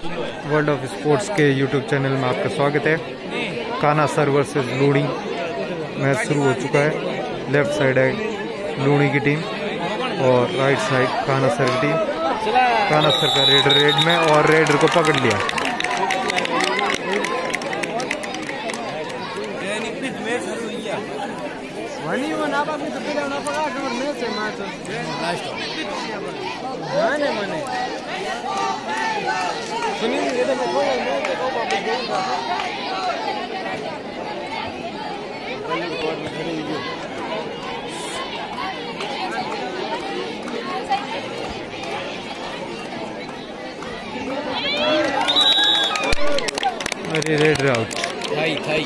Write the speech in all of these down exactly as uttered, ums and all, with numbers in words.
World of sports के YouTube channel में आपका स्वागत है। Kanha sir versus Luni match शुरू हो चुका है। लेफ्ट साइड है लूणी की टीम और राइट साइड कान्हा सर की टीम। कान्हा सर का रेडर रेड में और रेडर को पकड़ लिया। अरे रेड आउट थाई थाई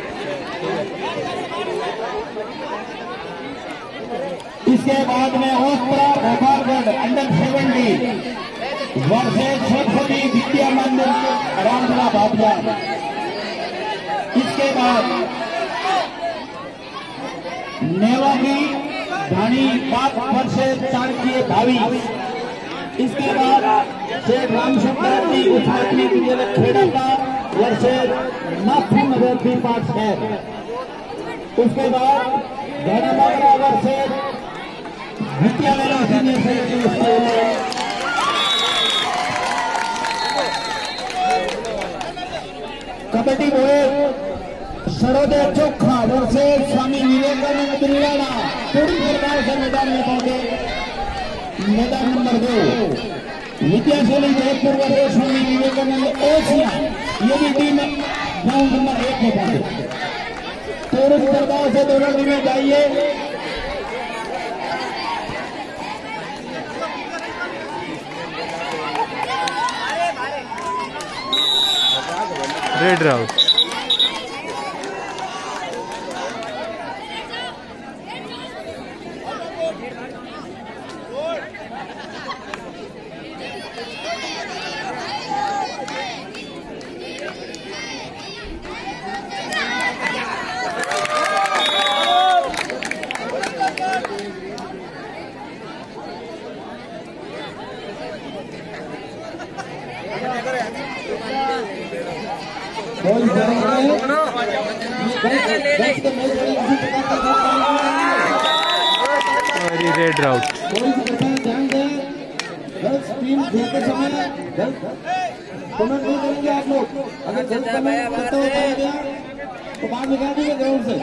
इसके बाद में Ostra Gopalgarh under seventy versus Chhoti Vidya मंदिर रामपुरा बाबला। इसके बाद नेवागी धानी पाक वर्सेस चाणक्य भावी। इसके बाद शेख रामशंकर जी उठाटनी विजय खेड़ा का वर्सेस नाथू नगर पी पार्ट है। उसके बाद घनाबागरा वर्सेस विद्यालय senior secondary school. Kabaddi boy Sarodaya Chokha versus Swami Vivekananda Birlana पूरी प्रकार से मैदान में पहुंचे। मैदान नंबर दो विद्याशैली जयपुर वर्सेस स्वामी विवेकानंद एशिया, ये भी टीम ग्राउंड नंबर एक में पहुंचे। पूरी प्रकार से दोनों टीमें जाइए। Raid out. Raid out. ध्यान दें, गलत टीम खेलते समय कमेंट नहीं करेंगे आप लोग। अगर गलत कमेंट करते हुए पाया गया तो बाहर निकाल देंगे ग्राउंड से।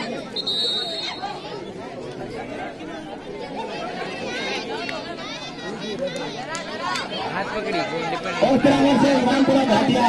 हाथ पकड़ी और फिर से Rampura Bhatia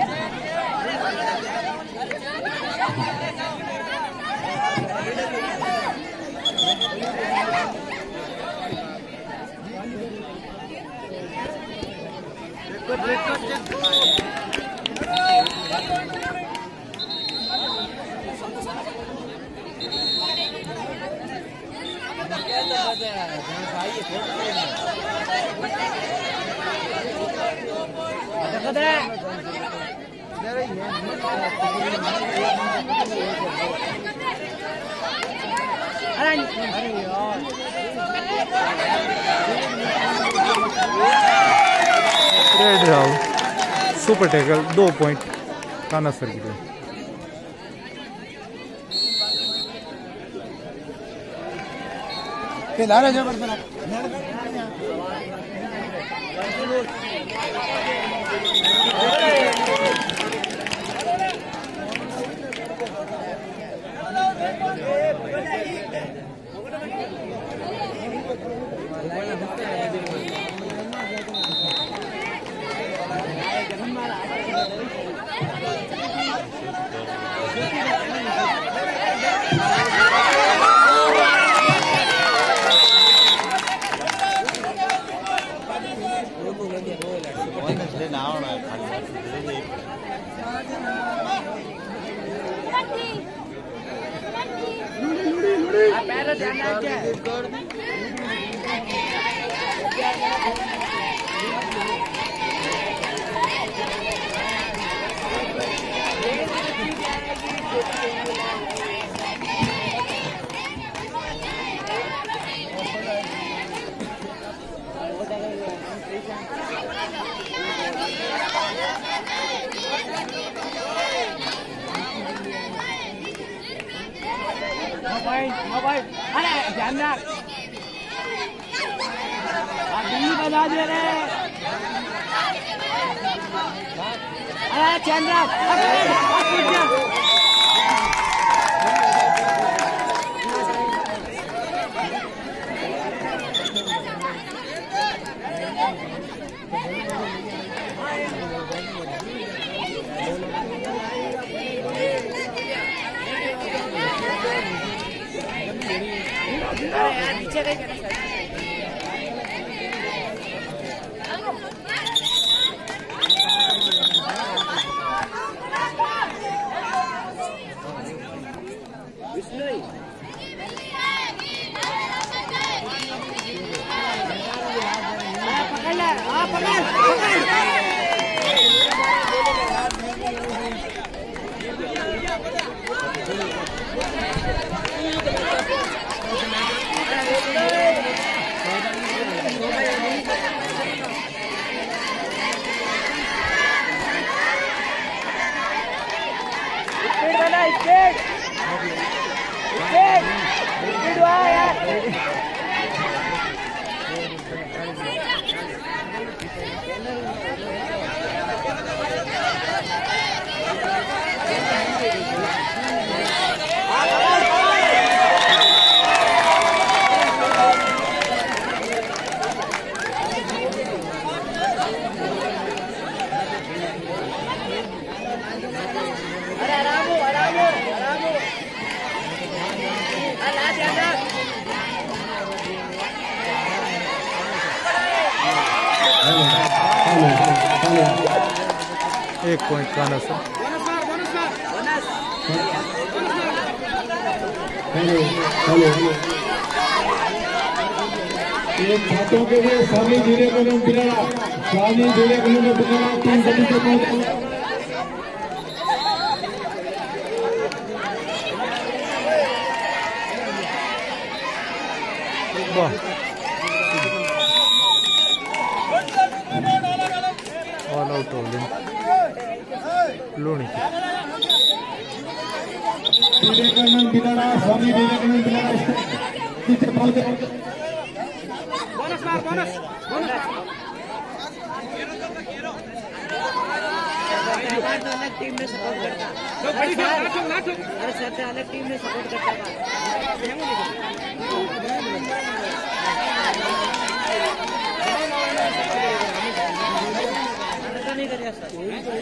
raid out. Super tackle, दो पॉइंट कान्हा सर की टीम। पॉइंट नो पॉइंट अरे ध्यान रख आप दिल्ली बजा दे रहे अरे चंद्रा नीचे देख पकड़ ले हाँ पकड़ पकड़ स्पीड स्पीड स्पीड हुआ यार अरे आराम हो आराम हो आराम हो अल्लाह ध्यान रख एक पॉइंट काना सर छात्रों के लिए स्वामी विवेकानंद बिराड़ा स्वामी विवेकानंद बिराड़ा तीन सदी के पहुंच all out holding Luni Vivekananda Birada Swami Vivekananda Birada पीछे पहुंचे बोनस मार बोनस बोनस अलग टीम में सपोर्ट करता अरे सर अलग टीम में सपोर्ट करता नहीं करिए सर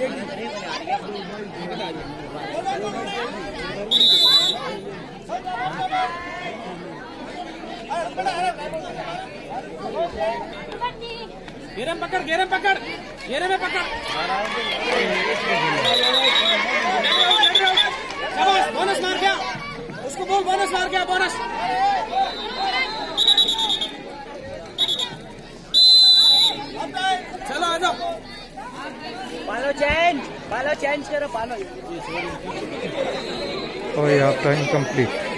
घेरे में पकड़ घेरे में पकड़ घेरे में पकड़ बोनस मार गया उसको बोल बोनस मार गया बोनस चलो आ जाओ पालो चेंज पालो चेंज करो पालो और ये आपका इनकम्प्लीट